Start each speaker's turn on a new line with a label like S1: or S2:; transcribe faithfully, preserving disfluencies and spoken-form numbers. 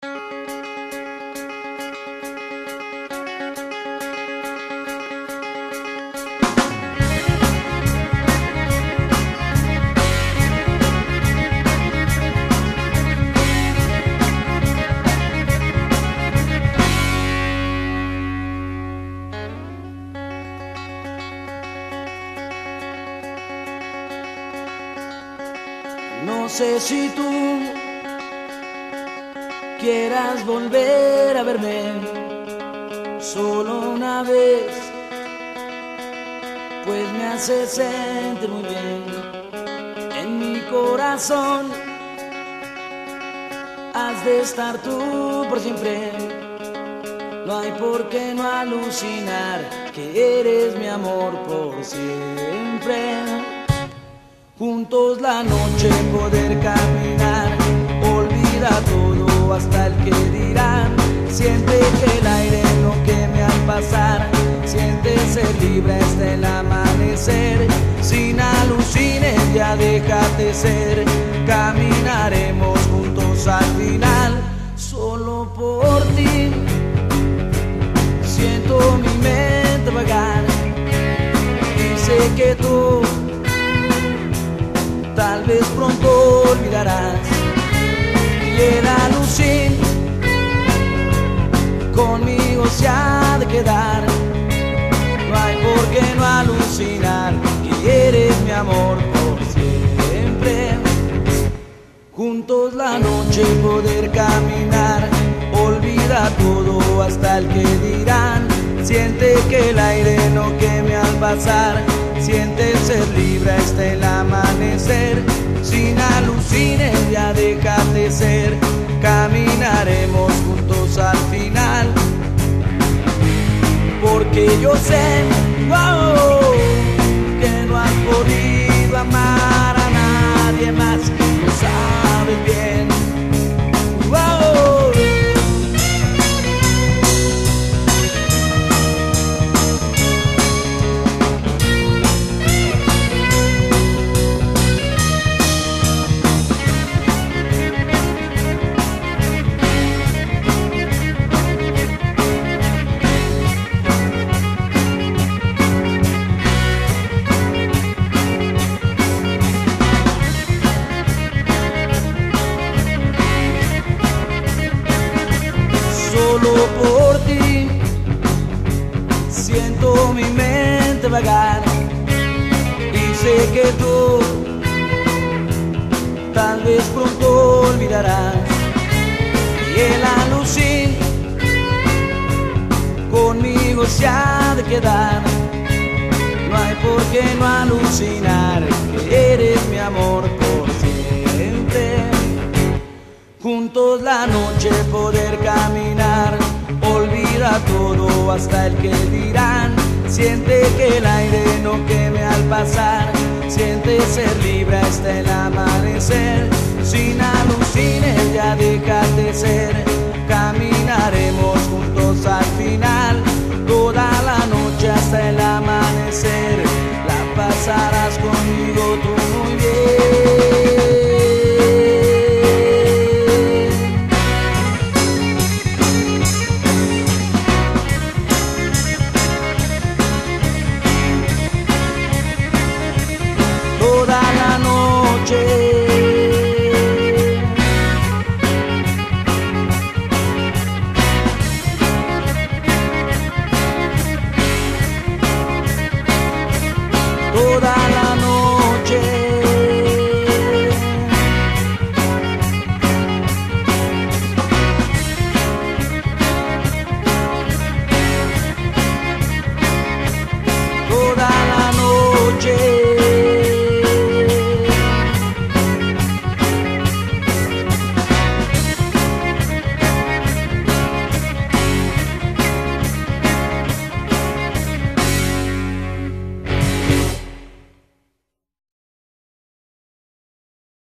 S1: No sé si tú quieras volver a verme solo una vez, pues me hace sentir muy bien en mi corazón. Has de estar tú por siempre, no hay por qué no alucinar que eres mi amor por siempre. Juntos la noche poder caminar, olvida todo hasta el que dirán. Siente que el aire no queme al pasar, siente ser libre hasta el amanecer. Sin alucines ya déjate ser, caminaremos juntos al final. Solo por ti siento mi mente vagar y sé que tú tal vez pronto olvidarás, y el alucín conmigo se ha de quedar. No hay por qué no alucinar que eres mi amor por siempre. Juntos la noche poder caminar, olvida todo hasta el que dirán. Siente que el aire no queme al pasar, siente ser libre hasta el amanecer. Sin alucines ya déjate ser, caminaremos juntos al final. Porque yo sé, wow, que no has podido amar a nadie más, lo sabes bien, wow. Solo por ti siento mi mente vagar y sé que tú tal vez pronto olvidarás, y el alucín conmigo se ha de quedar. No hay por qué no alucinar que eres mi amor por siempre. Juntos la noche poder caminar, olvida todo hasta el que dirán. Siente que el aire no queme al pasar, siente ser libre hasta el amanecer. Sin alucines ya déjate ser,